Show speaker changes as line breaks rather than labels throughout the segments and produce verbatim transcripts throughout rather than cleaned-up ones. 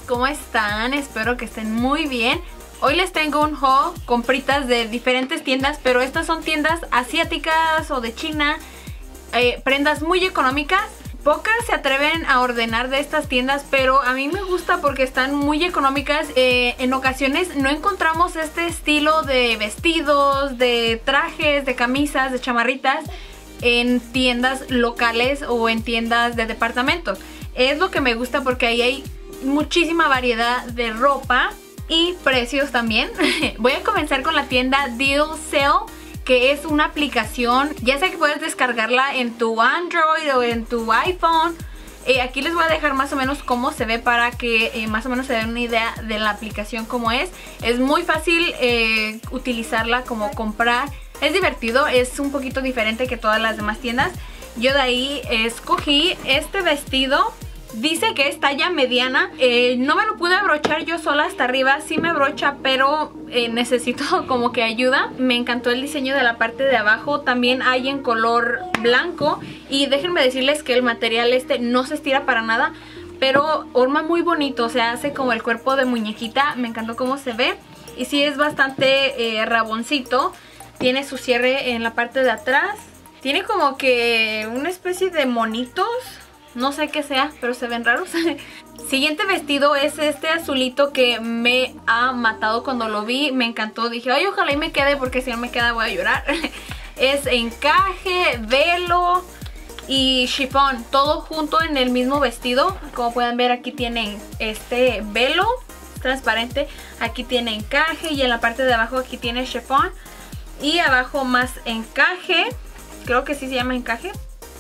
¿cómo están? Espero que estén muy bien. Hoy les tengo un haul, compritas de diferentes tiendas, pero estas son tiendas asiáticas o de China, eh, prendas muy económicas. Pocas se atreven a ordenar de estas tiendas, pero a mí me gusta porque están muy económicas. Eh, en ocasiones no encontramos este estilo de vestidos, de trajes, de camisas, de chamarritas en tiendas locales o en tiendas de departamentos. Es lo que me gusta porque ahí hay muchísima variedad de ropa y precios también. Voy a comenzar con la tienda Deal Sale, que es una aplicación, ya sea que puedes descargarla en tu Android o en tu iPhone. Eh, aquí les voy a dejar más o menos cómo se ve para que eh, más o menos se den una idea de la aplicación cómo es. Es muy fácil eh, utilizarla como comprar. Es divertido, es un poquito diferente que todas las demás tiendas. Yo de ahí escogí este vestido. Dice que es talla mediana. eh, No me lo pude abrochar yo sola hasta arriba. Sí me abrocha, pero eh, necesito como que ayuda. Me encantó el diseño de la parte de abajo. También hay en color blanco. Y déjenme decirles que el material este no se estira para nada, pero forma muy bonito. O sea, hace como el cuerpo de muñequita. Me encantó cómo se ve. Y sí es bastante eh, raboncito. Tiene su cierre en la parte de atrás. Tiene como que una especie de monitos. No sé qué sea, pero se ven raros. Siguiente vestido es este azulito que me ha matado cuando lo vi. Me encantó. Dije, ay, ojalá y me quede, porque si no me queda voy a llorar. Es encaje, velo y chiffon, todo junto en el mismo vestido. Como pueden ver, aquí tienen este velo transparente. Aquí tiene encaje y en la parte de abajo aquí tiene chiffon. Y abajo más encaje. Creo que sí se llama encaje.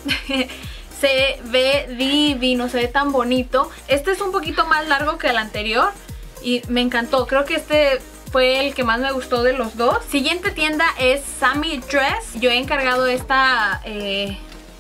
Se ve divino, se ve tan bonito. Este es un poquito más largo que el anterior y me encantó. Creo que este fue el que más me gustó de los dos. Siguiente tienda es Sammy Dress. Yo he encargado esta eh,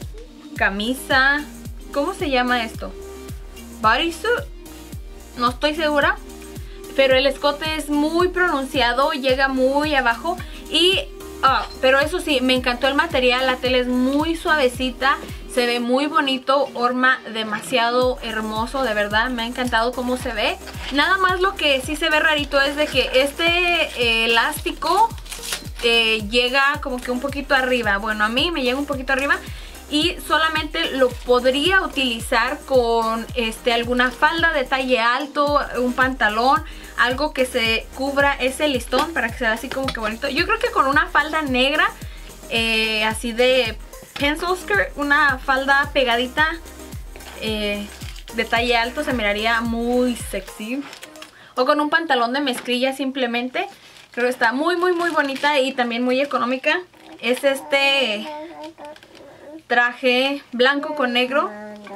camisa. ¿Cómo se llama esto? Bodysuit. No estoy segura. Pero el escote es muy pronunciado, llega muy abajo. Y, oh, pero eso sí, me encantó el material. La tela es muy suavecita. Se ve muy bonito, horma demasiado hermoso, de verdad, me ha encantado cómo se ve. Nada más lo que sí se ve rarito es de que este eh, elástico eh, llega como que un poquito arriba. Bueno, a mí me llega un poquito arriba y solamente lo podría utilizar con este, alguna falda de talle alto, un pantalón, algo que se cubra ese listón para que se vea así como que bonito. Yo creo que con una falda negra, eh, así de pencil skirt, una falda pegadita eh, de talle alto, se miraría muy sexy. O con un pantalón de mezclilla simplemente. Creo que está muy muy muy bonita y también muy económica. Es este traje blanco con negro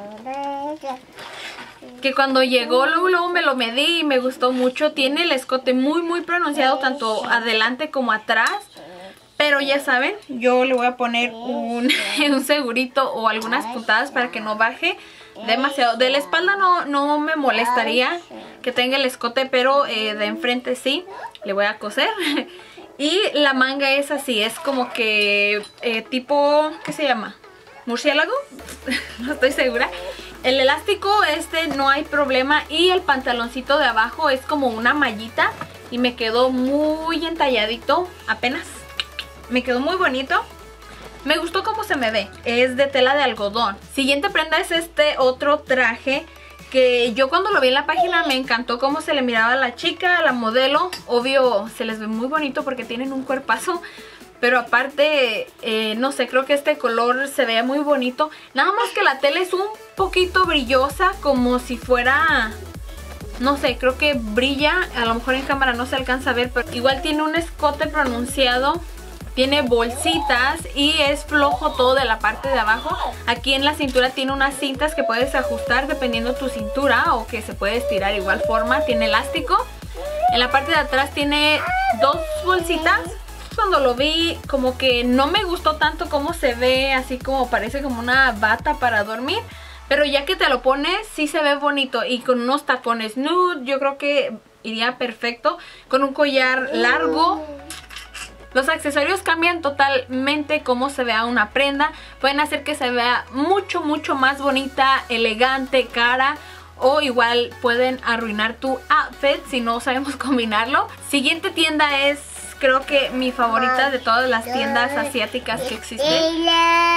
que cuando llegó luego, luego me lo medí y me gustó mucho. Tiene el escote muy muy pronunciado tanto adelante como atrás. Pero ya saben, yo le voy a poner un, un segurito o algunas puntadas para que no baje demasiado. De la espalda no, no me molestaría que tenga el escote, pero eh, de enfrente sí. Le voy a coser. Y la manga es así, es como que eh, tipo, ¿qué se llama? ¿Murciélago? No estoy segura. El elástico este no hay problema y el pantaloncito de abajo es como una mallita y me quedó muy entalladito apenas. Me quedó muy bonito. Me gustó cómo se me ve. Es de tela de algodón. Siguiente prenda es este otro traje que yo cuando lo vi en la página me encantó cómo se le miraba a la chica, a la modelo. Obvio se les ve muy bonito porque tienen un cuerpazo. Pero aparte, eh, no sé, creo que este color se veía muy bonito. Nada más que la tela es un poquito brillosa, como si fuera... No sé, creo que brilla. A lo mejor en cámara no se alcanza a ver, pero igual tiene un escote pronunciado. Tiene bolsitas y es flojo todo de la parte de abajo. Aquí en la cintura tiene unas cintas que puedes ajustar dependiendo tu cintura o que se puede estirar igual forma. Tiene elástico. En la parte de atrás tiene dos bolsitas. Cuando lo vi como que no me gustó tanto cómo se ve, así como parece como una bata para dormir. Pero ya que te lo pones sí se ve bonito y con unos tacones nude yo creo que iría perfecto. Con un collar largo. Los accesorios cambian totalmente cómo se vea una prenda. Pueden hacer que se vea mucho, mucho más bonita, elegante, cara. o igual pueden arruinar tu outfit si no sabemos combinarlo. Siguiente tienda es, creo que mi favorita de todas las tiendas asiáticas que existen.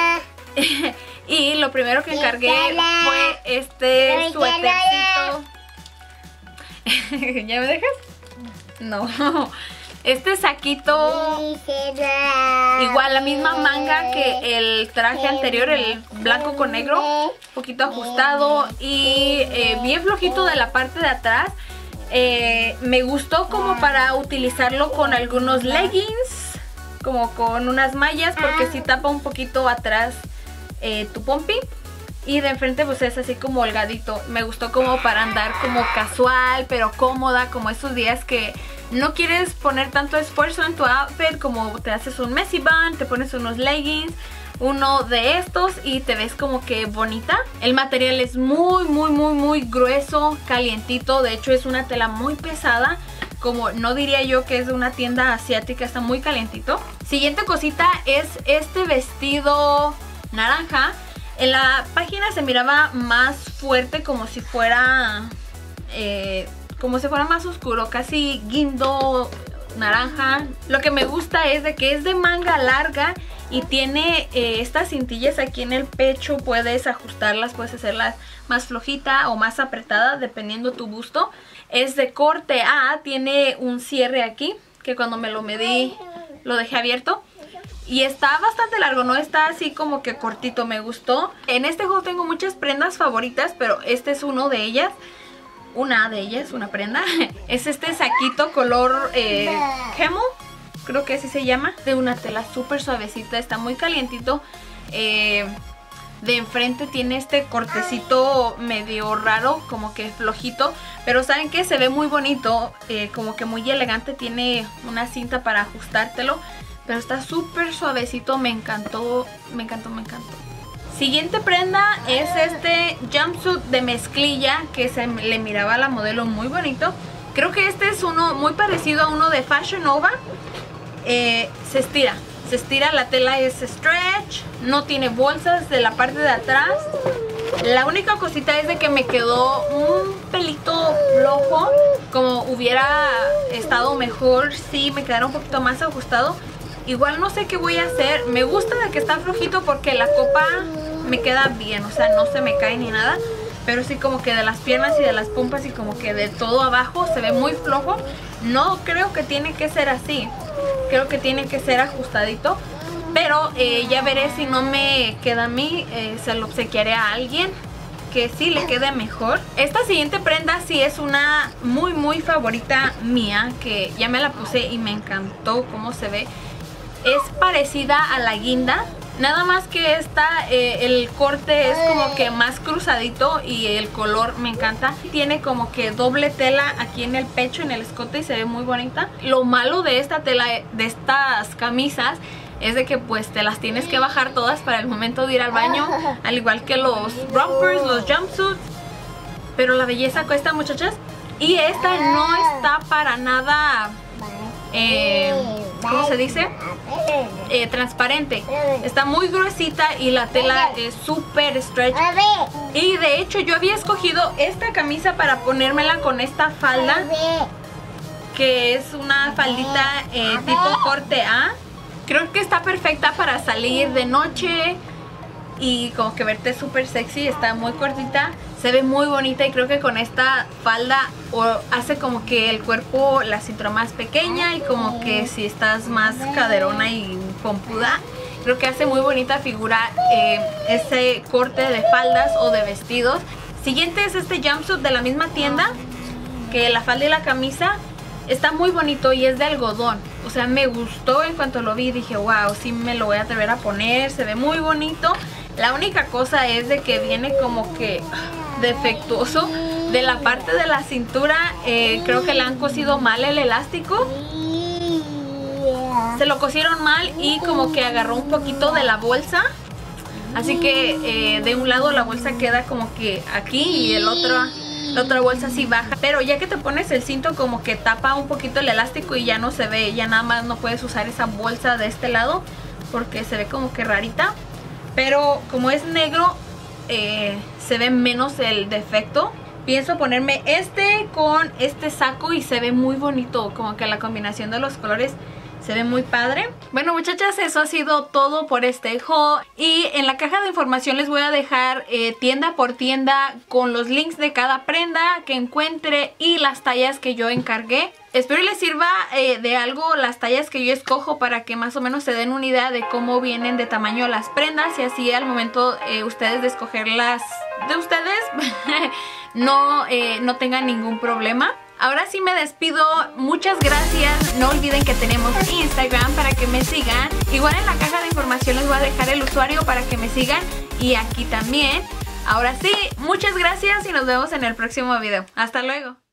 Y lo primero que encargué fue este suétercito. ¿Ya me dejas? No. Este saquito, igual la misma manga que el traje anterior, el blanco con negro, un poquito ajustado y eh, bien flojito de la parte de atrás. Eh, me gustó como para utilizarlo con algunos leggings, como con unas mallas, porque si tapa un poquito atrás eh, tu pompi. Y de enfrente pues es así como holgadito. Me gustó como para andar como casual, pero cómoda, como esos días que no quieres poner tanto esfuerzo en tu outfit, como te haces un messy bun, te pones unos leggings, uno de estos y te ves como que bonita. El material es muy muy muy muy grueso, calientito, de hecho es una tela muy pesada, como no diría yo que es de una tienda asiática, está muy calientito. Siguiente cosita es este vestido naranja. En la página se miraba más fuerte, como si fuera eh, como si fuera más oscuro, casi guindo naranja. Lo que me gusta es de que es de manga larga y tiene eh, estas cintillas aquí en el pecho. Puedes ajustarlas, puedes hacerlas más flojita o más apretada dependiendo tu gusto. Es de corte A, tiene un cierre aquí que cuando me lo medí lo dejé abierto. Y está bastante largo, no está así como que cortito, me gustó. En este juego tengo muchas prendas favoritas, pero este es uno de ellas. Una de ellas, una prenda. Es este saquito color eh, camel, creo que así se llama. De una tela súper suavecita, está muy calientito. Eh, de enfrente tiene este cortecito medio raro, como que flojito. Pero ¿saben qué? Se ve muy bonito, eh, como que muy elegante. Tiene una cinta para ajustártelo. Pero está súper suavecito, me encantó, me encantó, me encantó. Siguiente prenda es este jumpsuit de mezclilla que se le miraba a la modelo muy bonito. Creo que este es uno muy parecido a uno de Fashion Nova. Eh, se estira, se estira, la tela es stretch, no tiene bolsas de la parte de atrás. La única cosita es de que me quedó un pelito flojo, como hubiera estado mejor si me quedara un poquito más ajustado. Igual no sé qué voy a hacer. Me gusta de que está flojito porque la copa me queda bien, o sea, no se me cae ni nada. Pero sí como que de las piernas y de las pompas y como que de todo abajo se ve muy flojo. No creo que tiene que ser así. Creo que tiene que ser ajustadito. Pero eh, ya veré si no me queda a mí, eh, se lo obsequiaré a alguien que sí le quede mejor. Esta siguiente prenda sí es una muy muy favorita mía, que ya me la puse y me encantó cómo se ve. Es parecida a la guinda, nada más que esta, eh, el corte es como que más cruzadito y el color me encanta. Tiene como que doble tela aquí en el pecho, en el escote, y se ve muy bonita. Lo malo de esta tela, de estas camisas, es de que pues te las tienes que bajar todas para el momento de ir al baño, al igual que los rompers, los jumpsuits. Pero la belleza cuesta, muchachas. Y esta no está para nada... Eh, ¿cómo se dice? Eh, transparente. Está muy gruesita y la tela es súper stretch. Y de hecho yo había escogido esta camisa para ponérmela con esta falda, que es una faldita eh, tipo corte A. Creo que está perfecta para salir de noche y como que verte súper sexy. Está muy cortita, se ve muy bonita y creo que con esta falda o hace como que el cuerpo, la cintura más pequeña, y como que si estás más caderona y pompuda, creo que hace muy bonita figura eh, ese corte de faldas o de vestidos. Siguiente es este jumpsuit de la misma tienda, que la falda y la camisa está muy bonito y es de algodón. O sea, me gustó en cuanto lo vi, dije wow, sí me lo voy a atrever a poner, se ve muy bonito. La única cosa es de que viene como que defectuoso de la parte de la cintura. eh, Creo que le han cosido mal el elástico. Se lo cosieron mal y como que agarró un poquito de la bolsa. Así que eh, de un lado la bolsa queda como que aquí y el otro, la otra bolsa sí baja. Pero ya que te pones el cinto como que tapa un poquito el elástico y ya no se ve. Ya nada más no puedes usar esa bolsa de este lado porque se ve como que rarita. Pero como es negro, eh, se ve menos el defecto. pienso ponerme este con este saco y se ve muy bonito, como que la combinación de los colores se ve muy padre. Bueno, muchachas, eso ha sido todo por este haul. Y en la caja de información les voy a dejar eh, tienda por tienda con los links de cada prenda que encuentre y las tallas que yo encargué. Espero les sirva eh, de algo las tallas que yo escojo para que más o menos se den una idea de cómo vienen de tamaño las prendas y así al momento eh, ustedes de escogerlas de ustedes no, eh, no tengan ningún problema. Ahora sí me despido, muchas gracias, no olviden que tenemos Instagram para que me sigan. Igual en la caja de información les voy a dejar el usuario para que me sigan y aquí también. Ahora sí, muchas gracias y nos vemos en el próximo video. Hasta luego.